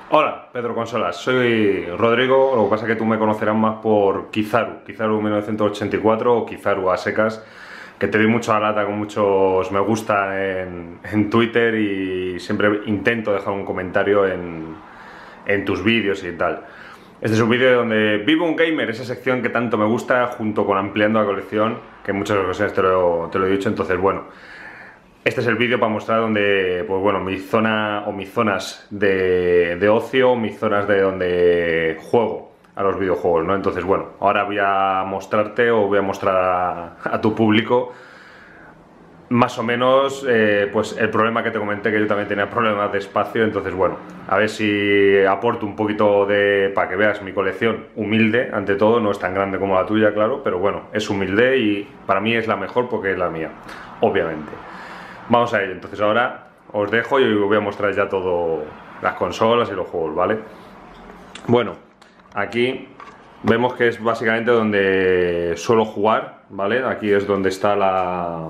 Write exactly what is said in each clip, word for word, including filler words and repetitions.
Hola, Pedro Consolas, soy Rodrigo, lo que pasa es que tú me conocerás más por Kizaru, Kizaru mil novecientos ochenta y cuatro o Kizaru a secas, que te doy mucha lata con muchos me gusta en, en Twitter y siempre intento dejar un comentario en, en tus vídeos y tal. Este es un vídeo donde vivo un gamer, esa sección que tanto me gusta, junto con ampliando la colección, que en muchas ocasiones te lo, te lo he dicho, entonces bueno. Este es el vídeo para mostrar donde, pues bueno, mi zona o mis zonas de, de ocio, mis zonas de donde juego a los videojuegos, ¿no? Entonces, bueno, ahora voy a mostrarte o voy a mostrar a, a tu público más o menos, eh, pues el problema que te comenté, que yo también tenía problemas de espacio, entonces, bueno, a ver si aporto un poquito de, para que veas mi colección humilde, ante todo, no es tan grande como la tuya, claro, pero bueno, es humilde y para mí es la mejor porque es la mía, obviamente. Vamos a ello, entonces ahora os dejo y os voy a mostrar ya todo, las consolas y los juegos, ¿vale? Bueno, aquí vemos que es básicamente donde suelo jugar, ¿vale? Aquí es donde está la,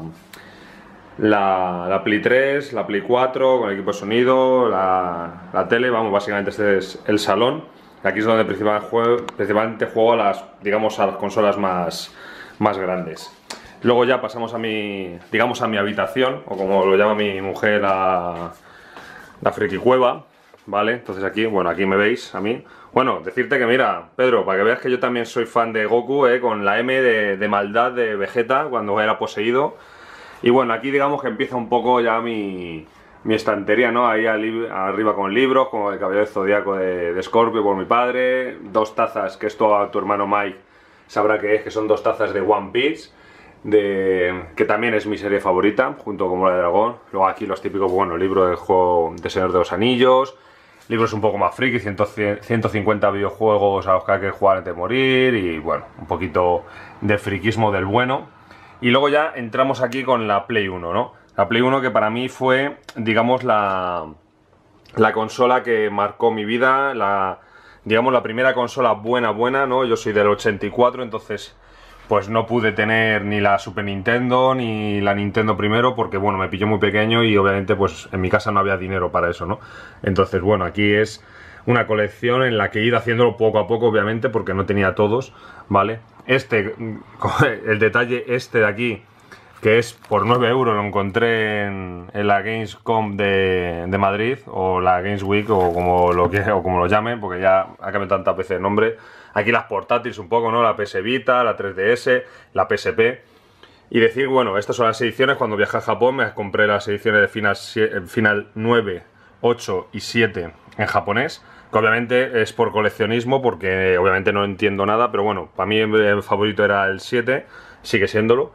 la, la Play tres, la Play cuatro, con el equipo de sonido, la, la tele, vamos, básicamente este es el salón. Aquí es donde principalmente juego, principalmente juego a las, digamos, a las consolas más, más grandes. Luego ya pasamos a mi, digamos, a mi habitación, o como lo llama mi mujer, la, la friki cueva, ¿vale? Entonces aquí, bueno, aquí me veis a mí. Bueno, decirte que mira, Pedro, para que veas que yo también soy fan de Goku, ¿eh? Con la M de, de maldad de Vegeta, cuando era poseído. Y bueno, aquí digamos que empieza un poco ya mi, mi estantería, ¿no? Ahí arriba con libros, como el Caballero del Zodíaco de, de Scorpio por mi padre. Dos tazas, que esto a tu hermano Mike sabrá que es, que son dos tazas de One Piece. De, que también es mi serie favorita, junto con Bola de Dragón. Luego aquí los típicos, bueno, libros del juego de Señor de los Anillos, libros un poco más friki, ciento cincuenta videojuegos a los que hay que jugar antes de morir, y bueno, un poquito de friquismo del bueno. Y luego ya entramos aquí con la Play uno, ¿no? La Play uno que para mí fue, digamos, la, la consola que marcó mi vida, la, digamos, la primera consola buena, buena, ¿no? Yo soy del ochenta y cuatro, entonces pues no pude tener ni la Super Nintendo ni la Nintendo primero porque, bueno, me pilló muy pequeño y obviamente pues en mi casa no había dinero para eso, ¿no? Entonces, bueno, aquí es una colección en la que he ido haciéndolo poco a poco, obviamente, porque no tenía todos, ¿vale? Este, el detalle este de aquí, que es por nueve euros, lo encontré en, en la Gamescom de, de Madrid, o la Games Week, o como lo que, o como lo llamen, porque ya ha cambiado tantas veces el nombre. Aquí las portátiles un poco, ¿no? La P S Vita, la tres D S, la P S P. Y decir, bueno, estas son las ediciones. Cuando viajé a Japón me compré las ediciones de Final, Final nueve, ocho y siete en japonés, que obviamente es por coleccionismo, porque obviamente no entiendo nada, pero bueno, para mí el favorito era el siete, sigue siéndolo.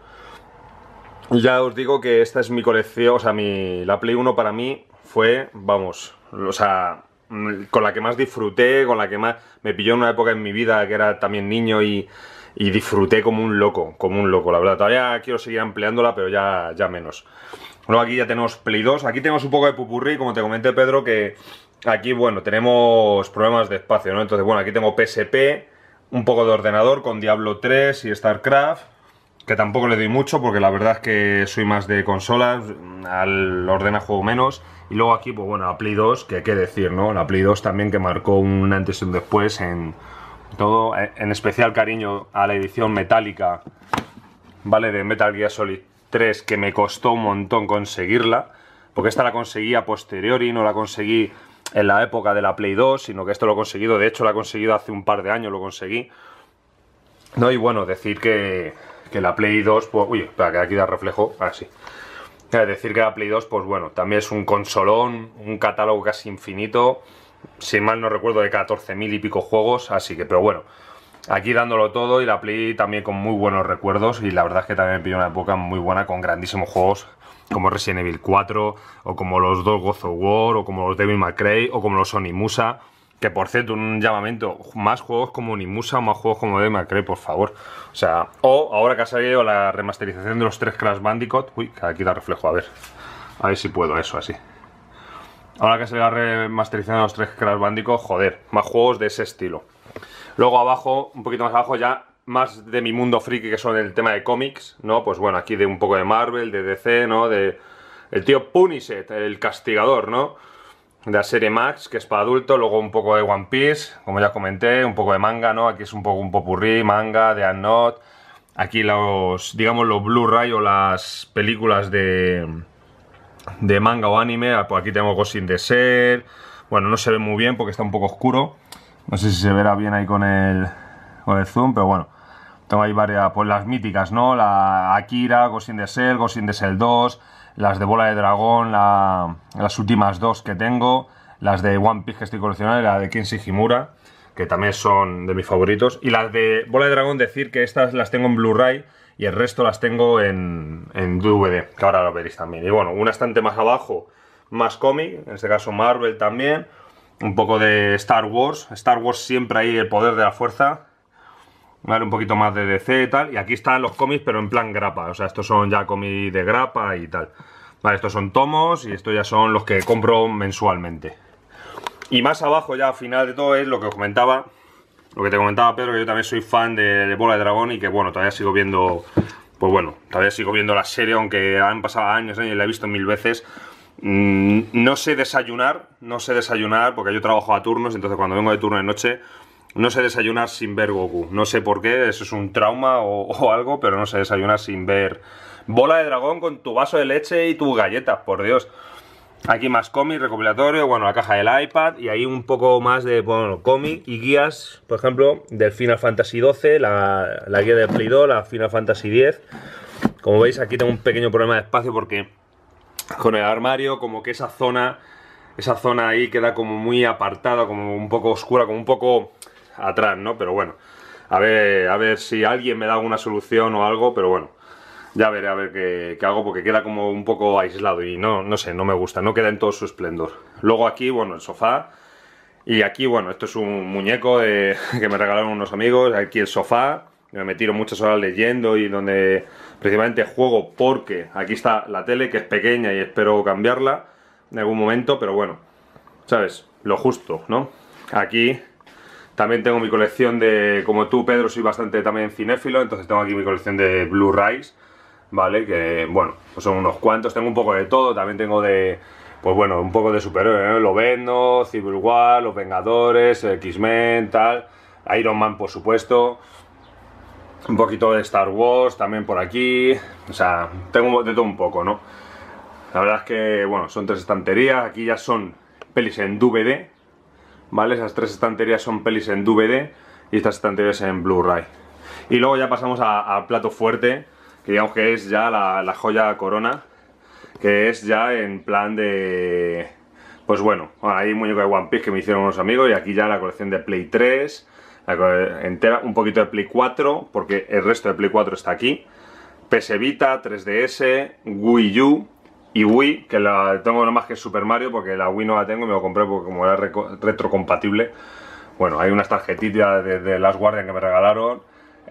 Ya os digo que esta es mi colección, o sea, mi, la Play uno para mí fue, vamos, o sea, con la que más disfruté, con la que más me pilló en una época en mi vida que era también niño y, y disfruté como un loco, como un loco, la verdad. Todavía quiero seguir ampliándola, pero ya, ya menos. Luego aquí ya tenemos Play dos, aquí tenemos un poco de pupurrí, como te comenté, Pedro, que aquí, bueno, tenemos problemas de espacio, ¿no? Entonces, bueno, aquí tengo P S P, un poco de ordenador con Diablo tres y StarCraft, que tampoco le doy mucho porque la verdad es que soy más de consolas, al ordena juego menos. Y luego aquí, pues bueno, la Play dos, que qué decir, ¿no? La Play dos también, que marcó un antes y un después en todo, en especial cariño a la edición metálica, ¿vale? De Metal Gear Solid tres, que me costó un montón conseguirla, porque esta la conseguí a posteriori, no la conseguí en la época de la Play dos, sino que esto lo he conseguido, de hecho lo he conseguido hace un par de años, lo conseguí. No, y bueno, decir que, que la Play dos, pues, uy, espera, que aquí da reflejo, así. Es decir que la Play dos, pues bueno, también es un consolón, un catálogo casi infinito, si mal no recuerdo, de catorce mil y pico juegos, así que, pero bueno, aquí dándolo todo, y la Play también con muy buenos recuerdos, y la verdad es que también me pilló una época muy buena con grandísimos juegos, como Resident Evil cuatro, o como los dos God of War, o como los Devil May Cry, o como los Onimusa. Que por cierto, un llamamiento, más juegos como Onimusa, más juegos como Devil May Cry, por favor. O sea, o ahora que ha salido la remasterización de los tres Crash Bandicoot. Uy, que aquí da reflejo, a ver. A ver si puedo, eso, así. Ahora que ha salido la remasterización de los tres Crash Bandicoot, joder, más juegos de ese estilo. Luego abajo, un poquito más abajo, ya más de mi mundo friki, que son el tema de cómics, ¿no? Pues bueno, aquí de un poco de Marvel, de D C, ¿no? De el tío Punisher, el castigador, ¿no? de la serie Max, que es para adultos, luego un poco de One Piece, como ya comenté, un poco de manga, ¿no? Aquí es un poco un popurrí, manga, de Not. Aquí los, digamos, los Blu-ray o las películas de, de manga o anime. Pues aquí tengo Ghost in the Shell. Bueno, no se ve muy bien porque está un poco oscuro. No sé si se verá bien ahí con el, con el zoom, pero bueno. Tengo ahí varias, pues las míticas, ¿no? La Akira, Ghost in the Shell, Ghost in the Shell dos, las de Bola de Dragón, la, las últimas dos que tengo, las de One Piece que estoy coleccionando, y la de Kenshi Himura, que también son de mis favoritos. Y las de Bola de Dragón, decir que estas las tengo en Blu-ray y el resto las tengo en, en D V D, que ahora lo veréis también. Y bueno, una estante más abajo, más cómic, en este caso Marvel también, un poco de Star Wars, Star Wars siempre ahí el poder de la fuerza. Vale, un poquito más de D C y tal. Y aquí están los cómics, pero en plan grapa. O sea, estos son ya cómics de grapa y tal. Vale, estos son tomos y estos ya son los que compro mensualmente. Y más abajo, ya al final de todo, es lo que os comentaba. Lo que te comentaba, Pedro, que yo también soy fan de, de Bola de Dragón y que, bueno, todavía sigo viendo... Pues bueno, todavía sigo viendo la serie, aunque han pasado años, años y la he visto mil veces. Mm, no sé desayunar, no sé desayunar, porque yo trabajo a turnos, entonces cuando vengo de turno de noche... No sé desayunar sin ver Goku, no sé por qué, eso es un trauma o, o algo, pero no sé desayunar sin ver Bola de Dragón con tu vaso de leche y tus galletas, por Dios. Aquí más cómic, recopilatorio, bueno, la caja del iPad y ahí un poco más de, bueno, cómic y guías, por ejemplo, del Final Fantasy doce, la, la guía del Play dos, la Final Fantasy diez. Como veis, aquí tengo un pequeño problema de espacio porque con el armario, como que esa zona, esa zona ahí queda como muy apartada, como un poco oscura, como un poco... atrás, ¿no? Pero bueno, a ver, a ver si alguien me da alguna solución o algo, pero bueno, ya veré a ver qué, qué hago, porque queda como un poco aislado y no, no sé, no me gusta, no queda en todo su esplendor. Luego aquí, bueno, el sofá, y aquí, bueno, esto es un muñeco de, que me regalaron unos amigos, aquí el sofá, que me tiro muchas horas leyendo y donde principalmente juego, porque aquí está la tele, que es pequeña y espero cambiarla en algún momento, pero bueno, ¿sabes? Lo justo, ¿no? Aquí... También tengo mi colección de, como tú, Pedro, soy bastante también cinéfilo, entonces tengo aquí mi colección de Blu-rays, ¿vale? Que, bueno, pues son unos cuantos, tengo un poco de todo, también tengo de, pues bueno, un poco de superhéroes, ¿no? Lo Vendo, Civil War, Los Vengadores, X-Men, tal, Iron Man, por supuesto, un poquito de Star Wars también por aquí, o sea, tengo de todo un poco, ¿no? La verdad es que, bueno, son tres estanterías, aquí ya son pelis en D V D, ¿vale? Esas tres estanterías son pelis en D V D y estas estanterías en Blu-ray. Y luego ya pasamos al plato fuerte, que digamos que es ya la, la joya corona, que es ya en plan de... Pues bueno, hay un muñeco de One Piece que me hicieron unos amigos y aquí ya la colección de Play tres, la entera, un poquito de Play cuatro, porque el resto de Play cuatro está aquí, P S Vita, tres D S, Wii U... Y Wii, que la tengo nomás que Super Mario, porque la Wii no la tengo y me lo compré porque como era retrocompatible. Bueno, hay unas tarjetitas de, de Last Guardian que me regalaron.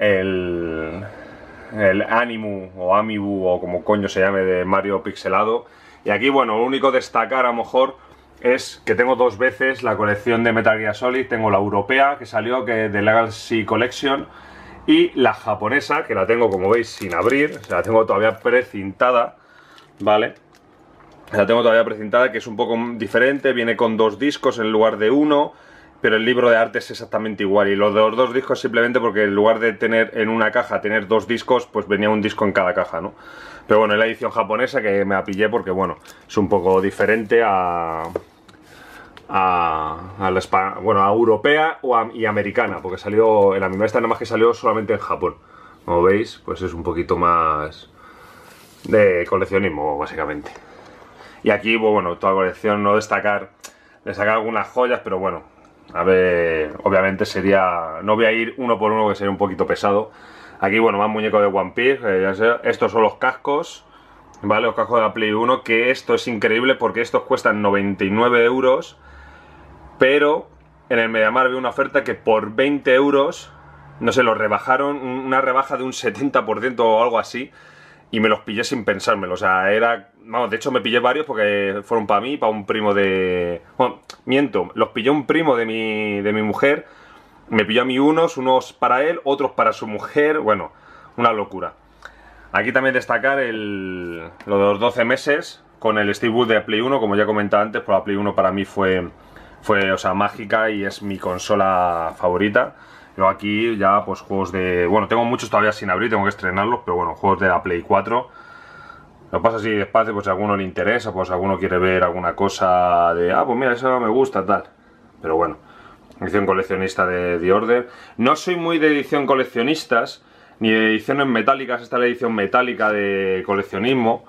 El, el Animu o Amiibo o como coño se llame de Mario pixelado. Y aquí, bueno, lo único destacar a lo mejor es que tengo dos veces la colección de Metal Gear Solid. Tengo la europea que salió, que es de Legacy Collection. Y la japonesa, que la tengo como veis sin abrir, o sea, la tengo todavía precintada, ¿vale? La tengo todavía precintada, que es un poco diferente, viene con dos discos en lugar de uno, pero el libro de arte es exactamente igual. Y los de los dos discos simplemente porque en lugar de tener en una caja, tener dos discos, pues venía un disco en cada caja, ¿no? Pero bueno, es la edición japonesa que me la pillé porque, bueno, es un poco diferente a... a, a la, bueno, a europea o a, y americana, porque salió, en la misma esta nada más que salió solamente en Japón. Como veis, pues es un poquito más de coleccionismo, básicamente. Y aquí, pues bueno, toda colección, no destacar, destacar algunas joyas, pero bueno, a ver, obviamente sería, no voy a ir uno por uno que sería un poquito pesado. Aquí, bueno, más muñecos de One Piece, eh, ya sé, estos son los cascos, ¿vale? Los cascos de la Play uno, que esto es increíble porque estos cuestan noventa y nueve euros, pero en el MediaMarkt vi una oferta que por veinte euros, no sé, los rebajaron, una rebaja de un setenta por ciento o algo así, y me los pillé sin pensármelo, o sea, era... Vamos, de hecho me pillé varios porque fueron para mí, para un primo de... Bueno, miento, los pilló un primo de mi, de mi mujer, me pilló a mí unos, unos para él, otros para su mujer, bueno, una locura. Aquí también destacar el, lo de los doce meses, con el Steelbook de Play uno, como ya comentaba antes, pues la Play uno para mí fue, fue o sea, mágica y es mi consola favorita. Yo aquí ya pues juegos de... Bueno, tengo muchos todavía sin abrir, tengo que estrenarlos, pero bueno, juegos de la Play cuatro. Lo pasa así despacio, pues si a alguno le interesa, pues si alguno quiere ver alguna cosa de... Ah, pues mira, eso me gusta, tal. Pero bueno, edición coleccionista de The Order. No soy muy de edición coleccionistas, ni de ediciones metálicas. Esta es la edición metálica de coleccionismo,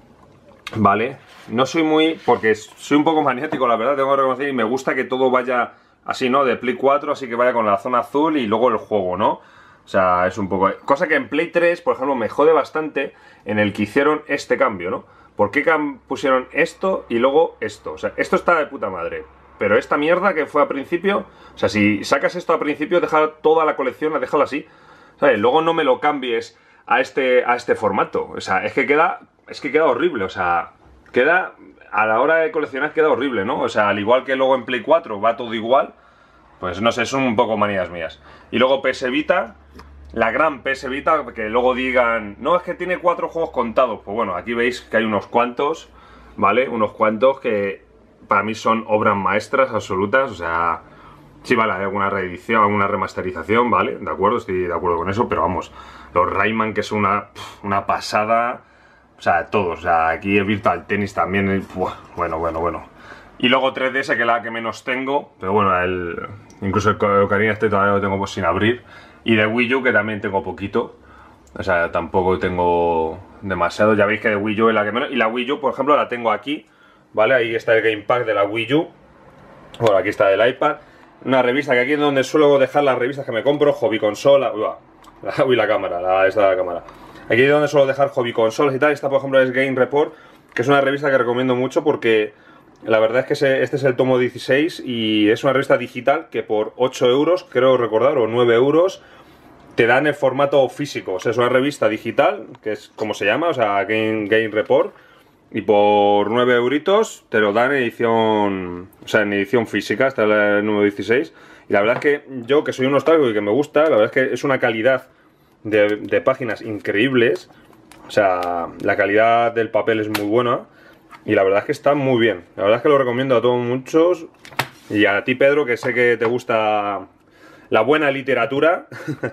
¿vale? No soy muy... porque soy un poco maniático, la verdad, tengo que reconocer, y me gusta que todo vaya así, ¿no? De Play cuatro, así que vaya con la zona azul y luego el juego, ¿no? O sea, es un poco... Cosa que en Play tres, por ejemplo, me jode bastante en el que hicieron este cambio, ¿no? ¿Por qué pusieron esto y luego esto? O sea, esto está de puta madre. Pero esta mierda que fue a principio... O sea, si sacas esto a principio, deja toda la colección, déjala así. ¿Sabes? Luego no me lo cambies a este, a este formato. O sea, es que queda... Es que queda horrible, o sea... Queda... A la hora de coleccionar queda horrible, ¿no? O sea, al igual que luego en Play cuatro va todo igual... Pues no sé, son un poco manías mías. Y luego P S Vita, la gran P S Vita, que luego digan, no, es que tiene cuatro juegos contados. Pues bueno, aquí veis que hay unos cuantos, ¿vale? Unos cuantos que para mí son obras maestras absolutas. O sea, sí, vale, hay alguna reedición, alguna remasterización, ¿vale? De acuerdo, estoy de acuerdo con eso, pero vamos, los Rayman, que es una, una pasada. O sea, todos, o sea, aquí el Virtual Tennis también, buah, bueno, bueno, bueno. Y luego tres D S, que es la que menos tengo, pero bueno, el, incluso el Ocarina este todavía lo tengo pues sin abrir. Y de Wii U, que también tengo poquito, o sea, tampoco tengo demasiado. Ya veis que de Wii U es la que menos. Y la Wii U, por ejemplo, la tengo aquí, ¿vale? Ahí está el Gamepad de la Wii U. Bueno, aquí está el iPad. Una revista, que aquí es donde suelo dejar las revistas que me compro, Hobby Consola. Uy, la, uy, la cámara, la, esta de la cámara. Aquí es donde suelo dejar Hobby Consolas y tal. Esta, por ejemplo, es Game Report, que es una revista que recomiendo mucho porque... La verdad es que este es el tomo dieciséis y es una revista digital que por ocho euros, creo recordar, o nueve euros, te dan el formato físico. O sea, es una revista digital, que es como se llama, o sea, Game, Game Report, y por nueve euritos te lo dan en edición, o sea, en edición física, hasta el número dieciséis. Y la verdad es que yo, que soy un nostálgico y que me gusta, la verdad es que es una calidad de, de páginas increíbles. O sea, la calidad del papel es muy buena. Y la verdad es que está muy bien. La verdad es que lo recomiendo a todos muchos. Y a ti, Pedro, que sé que te gusta la buena literatura.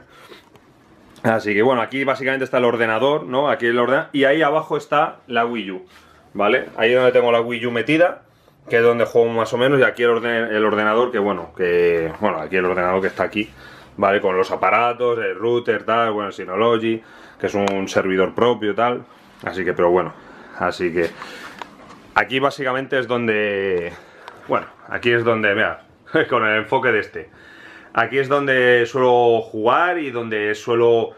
Así que bueno, aquí básicamente está el ordenador, ¿no? Aquí el ordenador. Y ahí abajo está la Wii U, ¿vale? Ahí es donde tengo la Wii U metida, que es donde juego más o menos. Y aquí el, orden el ordenador, que bueno, que... Bueno, aquí el ordenador que está aquí, ¿vale? Con los aparatos, el router, tal, bueno, Synology, que es un servidor propio, tal. Así que, pero bueno, así que... Aquí básicamente es donde... Bueno, aquí es donde, mira, con el enfoque de este. Aquí es donde suelo jugar y donde suelo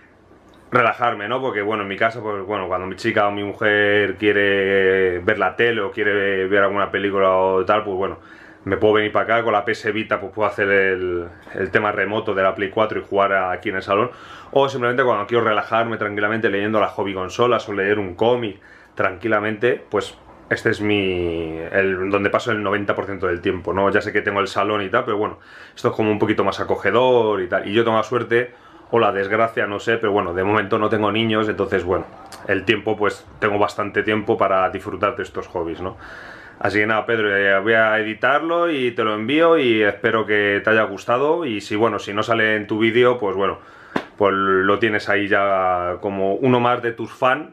relajarme, ¿no? Porque, bueno, en mi casa, pues bueno, cuando mi chica o mi mujer quiere ver la tele o quiere ver alguna película o tal, pues bueno, me puedo venir para acá con la P S Vita, pues puedo hacer el, el tema remoto de la Play cuatro y jugar aquí en el salón. O simplemente cuando quiero relajarme tranquilamente leyendo las hobby consolas o leer un cómic tranquilamente, pues... Este es mi... El, donde paso el noventa por ciento del tiempo, ¿no? Ya sé que tengo el salón y tal, pero bueno, esto es como un poquito más acogedor y tal. Y yo tengo la suerte, o la desgracia, no sé, pero bueno, de momento no tengo niños, entonces, bueno, el tiempo, pues, tengo bastante tiempo para disfrutar de estos hobbies, ¿no? Así que nada, Pedro, eh, voy a editarlo y te lo envío y espero que te haya gustado. Y si, bueno, si no sale en tu vídeo, pues bueno, pues lo tienes ahí ya como uno más de tus fans.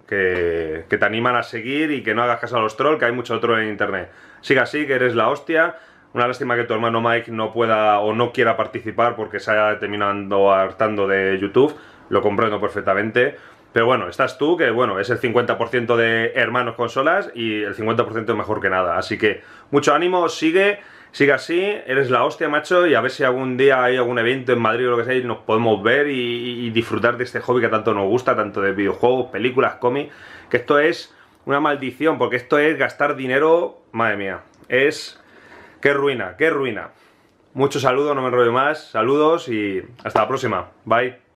Que, que te animan a seguir y que no hagas caso a los trolls, que hay mucho troll en internet. Sigue así, que eres la hostia. Una lástima que tu hermano Mike no pueda o no quiera participar porque se haya terminado hartando de YouTube. Lo comprendo perfectamente. Pero bueno, estás tú, que bueno, es el cincuenta por ciento de hermanos consolas y el cincuenta por ciento mejor que nada. Así que mucho ánimo, sigue, sigue así, eres la hostia, macho, y a ver si algún día hay algún evento en Madrid o lo que sea y nos podemos ver y, y disfrutar de este hobby que tanto nos gusta, tanto de videojuegos, películas, cómics, que esto es una maldición, porque esto es gastar dinero, madre mía, es... qué ruina, qué ruina. Muchos saludos, no me enrollo más, saludos y hasta la próxima, bye.